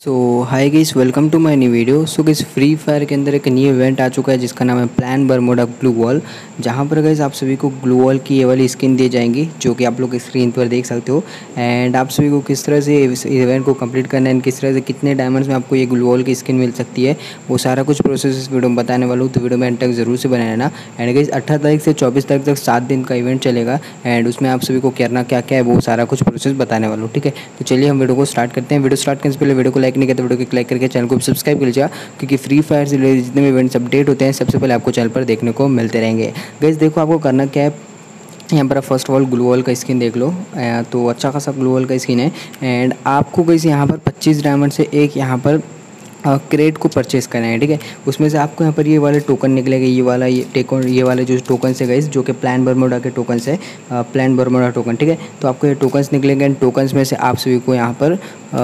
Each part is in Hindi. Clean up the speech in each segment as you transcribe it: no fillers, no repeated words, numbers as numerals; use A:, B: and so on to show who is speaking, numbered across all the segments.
A: So hi guys, welcome to my new video. So guys, Free Fire के अंदर एक न्यू इवेंट आ चुका है जिसका नाम है प्लान बरमोडा ग्लू वॉल। जहां पर गाइस आप सभी को ग्लू वॉल की ये वाली स्किन दी जाएंगी जो कि आप लोग स्क्रीन पर देख सकते हो। एंड आप सभी को किस तरह से इस इवेंट को कंप्लीट करना है, किस तरह से कितने डायमंड्स में आपको ये ग्लू वॉल की स्किन मिल सकती है, वो सारा कुछ प्रोसेस इस वीडियो में बताने वाला हूँ। तो वीडियो में एंड तक जरूर से बने रहना। एंड गाइस 18 तारीख से 24 तारीख तक 7 दिन का इवेंट चलेगा एंड उसमें आप सभी को करना क्या क्या है वो सारा कुछ प्रोसेस बताने वाला हूँ। ठीक है, तो चलिए हम वीडियो को स्टार्ट करते हैं। वीडियो स्टार्ट करने से पहले वीडियो को लाइक नहीं करते, वीडियो को लाइक करके चैनल को सब्सक्राइब कर लीजिएगा, क्योंकि फ्री फायर से रिलेटेड जितने भी इवेंट्स अपडेट होते हैं सबसे पहले आपको चैनल पर देखने को मिलते रहेंगे। गाइस देखो, आपको करना क्या है, यहाँ पर first of all gloo wall का स्किन देख लो। तो अच्छा खासा ग्लू वॉल का स्किन है एंड आपको गाइस यहाँ पर 25 डायमंड से एक यहाँ पर क्रेट को परचेस करना है। ठीक है, उसमें से आपको यहाँ पर ये वाले टोकन निकलेगा, ये वाले जो टोकन है गाइस, जो कि प्लान बरमोडा के टोकन है, प्लान बरमोडा टोकन। ठीक है, तो आपको ये टोकन्स निकलेंगे एंड टोकन्स में से आप सभी को यहाँ पर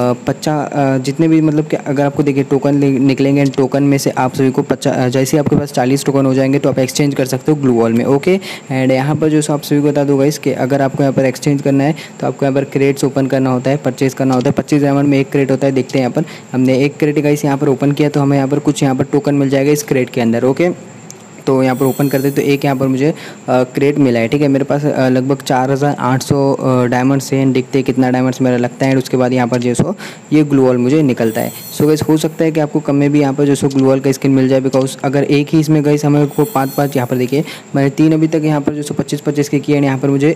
A: 50 जितने भी मतलब कि अगर आपको देखिए टोकन निकलेंगे एंड टोकन में से आप सभी को 50 जैसे आपके पास 40 टोकन हो जाएंगे तो आप एक्सचेंज कर सकते हो ग्लू वॉल में। ओके, एंड यहाँ पर जो आप सभी को बता दूँगा इसके, अगर आपको यहाँ पर एक्सचेंज करना है तो आपको यहाँ पर क्रेट्स ओपन करना होता है, परचेज करना होता है। 25 डायमंड में एक क्रेट होता है। देखते हैं यहाँ पर हमने एक क्रेट गाइस यहाँ पर ओपन किया तो हमें यहाँ पर कुछ यहाँ पर टोकन मिल जाएगा इस क्रेट के अंदर। ओके, तो यहाँ पर ओपन करते तो एक यहाँ पर मुझे क्रेट मिला है। ठीक है, मेरे पास लगभग 4800 डायमंड्स हैं। देखते हैं कितना डायमंड्स मेरा लगता है। उसके बाद यहाँ पर जो सो ये ग्लू वॉल मुझे निकलता है। सो गाइस हो सकता है कि आपको कम में भी यहाँ पर जो सो ग्लू वॉल का स्किन मिल जाए, बिकॉज अगर एक ही इसमें गाइस हमें को 5 यहाँ पर देखिए मैंने 3 अभी तक यहाँ पर जो सो 25 के किए हैं। यहाँ पर मुझे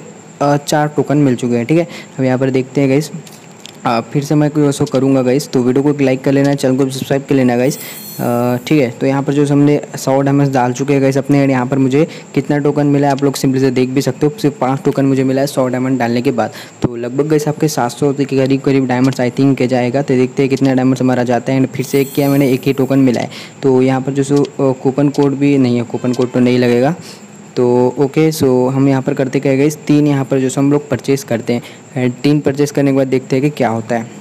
A: 4 टोकन मिल चुके हैं। ठीक है, अब यहाँ पर देखते हैं गाइस, फिर से मैं कोई ऐसा करूँगा गाइस, तो वीडियो को लाइक कर लेना, चैनल को सब्सक्राइब कर लेना गाइस। ठीक है, तो यहाँ पर जो हमने 100 डायमंड्स डाल चुके हैं गाइस अपने। यहाँ पर मुझे कितना टोकन मिला है आप लोग सिंपली से देख भी सकते हो। सिर्फ 5 टोकन मुझे मिला है 100 डायमंड डालने के बाद। तो लगभग गाइस आपके 700 के करीब डायमंड्स आई थिंक के जाएगा। तो देखते हैं कितना डायमंड्स हमारा जाता है। एंड फिर से एक किया मैंने, एक ही टोकन मिला है। तो यहाँ पर जो कूपन कोड भी नहीं है, कूपन कोड तो नहीं लगेगा। तो ओके, सो हम यहाँ पर करते क्या है गाइस, 3 यहाँ पर जो हम लोग परचेस करते हैं। 3 परचेस करने के बाद देखते हैं कि क्या होता है।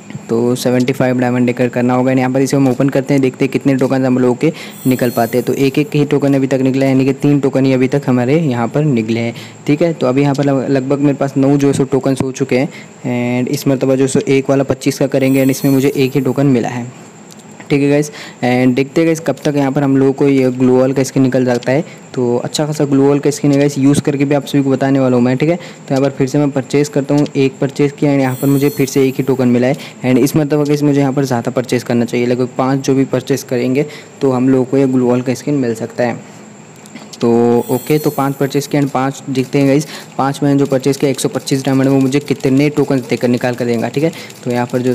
A: तो 75 डायमंड लेकर करना होगा। यहाँ पर इसे हम ओपन करते हैं, देखते हैं कितने टोकन हम लोगों के निकल पाते हैं। तो एक ही टोकन अभी तक निकला है, यानी कि 3 टोकन ही अभी तक हमारे यहाँ पर निकले हैं। ठीक है, तो अभी यहाँ पर लगभग मेरे पास 9 जो टोकन हो चुके हैं एंड इस मरतबा जो एक वाला 25 का करेंगे एंड इसमें मुझे एक ही टोकन मिला है। ठीक है गाइस, एंड देखते हैं गाइस कब तक यहाँ पर हम लोगों को ये ग्लू वॉल का स्किन निकल जाता है। तो अच्छा खासा ग्लू वॉल का स्किन है गाइस, यूज़ करके भी आप सभी को बताने वाला हूँ मैं। ठीक है, तो यहाँ पर फिर से मैं परचेज़ करता हूँ, एक परचेज़ किया एंड यहाँ पर मुझे फिर से एक ही टोकन मिला है। एंड इस मतलब गाइस मुझे यहाँ पर ज़्यादा परचेज़ करना चाहिए, लगभग 5 जो भी परचेज़ करेंगे तो हम लोगों को ये ग्लू वॉल का स्किन मिल सकता है। तो ओके, तो 5 परचेज़ किया एंड 5 दिखते हैं गाइस। 5 मैंने जो परचेज़ किया 125 डायमंड में मुझे कितने टोकन देकर निकाल कर देगा। ठीक है, तो यहाँ पर जो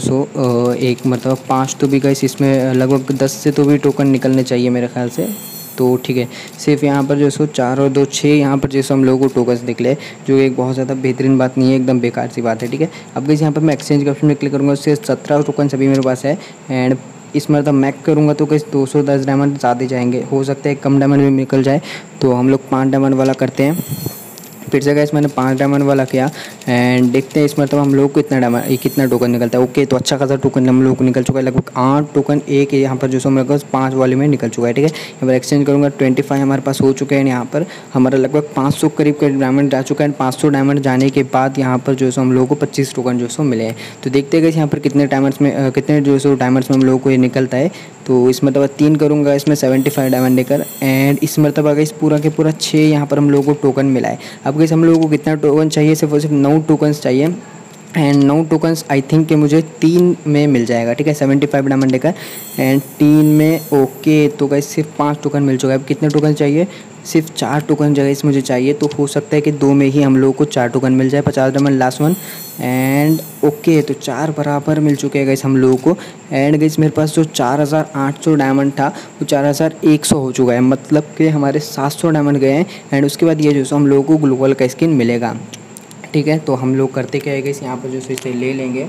A: एक मतलब 5 तो भी गाइस इसमें लगभग 10 से तो भी टोकन निकलने चाहिए मेरे ख्याल से। तो ठीक है, सिर्फ यहाँ पर जो 4 और 2 6 यहाँ पर जैसे हम लोगों को टोकन्स निकले, जो एक बहुत ज़्यादा बेहतरीन बात नहीं है, एकदम बेकार सी बात है। ठीक है, अब गाइस यहाँ पर मैं एक्सचेंज के ऑप्शन में क्लिक करूँगा, उससे 17 टोकन अभी मेरे पास है। एंड इस मतलब मैक करूँगा तो कैसे 210 डायमंड ज़्यादा जाएंगे, हो सकता है कम डायमंड में निकल जाए। तो हम लोग 5 डायमंड वाला करते हैं। फिर से गाइस मैंने 5 डायमंड वाला किया एंड देखते हैं इस मतलब हम लोग को कितना टोकन निकलता है। ओके, तो अच्छा खासा टोकन हम लोग को निकल चुका है, लगभग 8 टोकन एक यहाँ पर जो मेरे पास 5 वाले में निकल चुका है। ठीक है, यहाँ पर एक्सचेंज करूँगा 25 हमारे पास हो चुके हैं। यहाँ पर हमारा लगभग 500 करीब डायमंड जा चुका है। 500 डायमंड जाने के बाद यहाँ पर जो हम लोगों को 25 टोकन जो मिले हैं। तो देखते हैं यहाँ पर कितने डायमंड्स में कितने जो डायमंड्स में हम लोगों को ये निकलता है। तो इस मरतबा 3 करूँगा इसमें 75 डायमंड लेकर एंड इस मरतबा इस पूरा के पूरा 6 यहाँ पर हम लोगों को टोकन मिला है। अब गाइस हम लोगों को कितना टोकन चाहिए, सिर्फ और सिर्फ 9 टोकन्स चाहिए एंड 9 टोकन्स आई थिंक कि मुझे 3 में मिल जाएगा। ठीक है, 75 डायमंड लेकर एंड 3 में। ओके, तो गाइस सिर्फ 5 टोकन मिल चुका है। अब कितने टोकन चाहिए, सिर्फ 4 टोकन जगह इस मुझे चाहिए। तो हो सकता है कि 2 में ही हम लोगों को 4 टोकन मिल जाए। 50 diamond last one and okay, तो 4 बराबर मिल चुके हैं गाइस हम लोगों को। एंड गाइस मेरे पास जो 4800 डायमंड था वो 4100 हो चुका है, मतलब कि हमारे 700 डायमंड गए हैं। एंड उसके बाद ये जो हम लोगों को ग्लू वॉल का स्किन मिलेगा। ठीक है, तो हम लोग करते क्या है गाइस, यहाँ पर जो इसे ले लेंगे,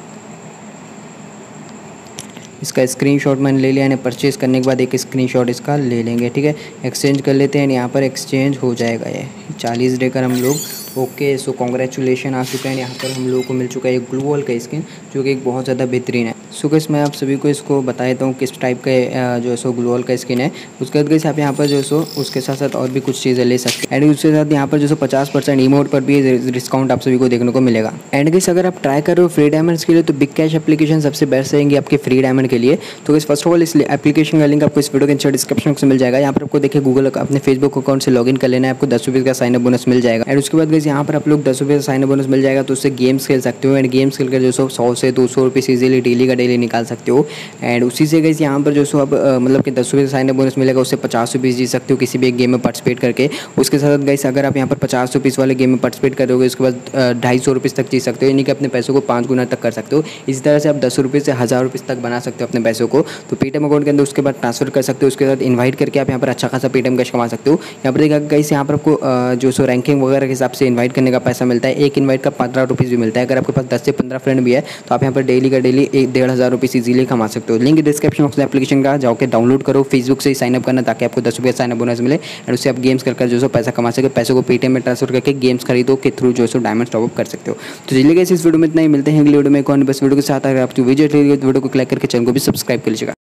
A: इसका स्क्रीनशॉट मैंने ले लिया है। परचेज़ करने के बाद एक स्क्रीनशॉट इसका ले लेंगे। ठीक है, एक्सचेंज कर लेते हैं। यहाँ पर एक्सचेंज हो जाएगा, ये 40 देकर हम लोग ओके, सो कॉन्ग्रेचुलेशन आ चुका है। यहाँ पर हम लोगों को मिल चुका है एक ग्लू वॉल का स्किन, जो कि एक बहुत ज़्यादा बेहतरीन है। सो गाइस मैं आप सभी को इसको बता देता हूँ किस टाइप का जो है सो ग्लू वॉल का स्किन है। उसके बाद गाइस आप यहाँ पर जो है सो उसके साथ साथ और भी कुछ चीज़ें ले सकते हैं। एंड उसके साथ यहाँ पर जो सो 50% इमोट पर भी डिस्काउंट आप सभी को देखने को मिलेगा। एंड गाइस अगर आप ट्राई कर रहे हो फ्री डायमंड्स के लिए, तो बिग कैश एप्लीकेशन सबसे बेस्ट रहेंगी आपके फ्री डायमंड के लिए। तो गाइस फर्स्ट ऑफ ऑल इस एप्लीकेशन का लिंक आपको इस वीडियो के नीचे डिस्क्रिप्शन में मिल जाएगा। यहाँ पर आपको देखिए गूगल अपने फेसबुक अकाउंट से लॉगिन कर लेना है, आपको 10 रुपये का साइन अप बोनस मिल जाएगा। एंड उसके बाद गाइस यहाँ पर आप लोग 10 रुपये का साइन अप बोनस मिल जाएगा, तो उससे गेम्स खेल सकते हो। एंड गेम्स खेल कर जो सो 100 से 200 रुपये इजीली डेली का डेली निकाल सकते हो। एंड उसी से गाइस यहाँ पर जो सो अब मतलब कि 10 रुपये का साइन अप बोनस मिलेगा, उससे 50 रुपये जीत सकते हो किसी भी एक गेम में पार्टिसिपेट करके। उसके साथ गाइस अगर आप यहाँ पर 50 रुपये वाले गेम में पार्टिसिपेट करोगे, उसके बाद 250 रुपये तक जीत सकते हो, यानी कि अपने पैसों को 5 गुना तक कर सकते हो। इसी तरह से आप 10 रुपये से 1000 रुपये तक बना सकते हो अपने पैसों को। तो पेटीएम अकाउंट के अंदर उसके बाद ट्रांसफर कर सकते हो, उसके बाद इन्वाइट करके आप यहाँ पर अच्छा खासा पेटीएम कैश कमा सकते हो। यहाँ पर देखा गाइस यहाँ पर आपको जो सो रैंकिंग वगैरह के हिसाब से इन्वाइट करने का पैसा मिलता है। एक इन्वाइट का 15 रुपीज़ भी मिलता है। अगर आपके पास 10 से 15 फ्रेंड भी है, तो आप यहाँ पर डेली का डेली 1-1.5 रुपये इजीली कमा सकते हो। लिंक डिस्क्रिप्शन बॉक्स में एप्लीकेशन का जाओ के डाउनलोड करो, फेसबुक से ही साइनअप करना, ताकि आपको 10 रुपये साइनअप बोनस मिले। और उससे आप गेम्स कर जो सो पैसा कमा सके, पैसों को पेटीएम में ट्रांसफर करके गेम्स खरीदो के थ्रू जो सो डायमंड टॉप अप कर सकते हो। तो चलिए गाइस इस वीडियो में इतना ही, मिलते हैं अगली वीडियो में एक और बस वीडियो के साथ। अगर आपकी वीडियो वीडियो को क्लिक करके चैनल को भी सब्सक्राइब कर लीजिएगा।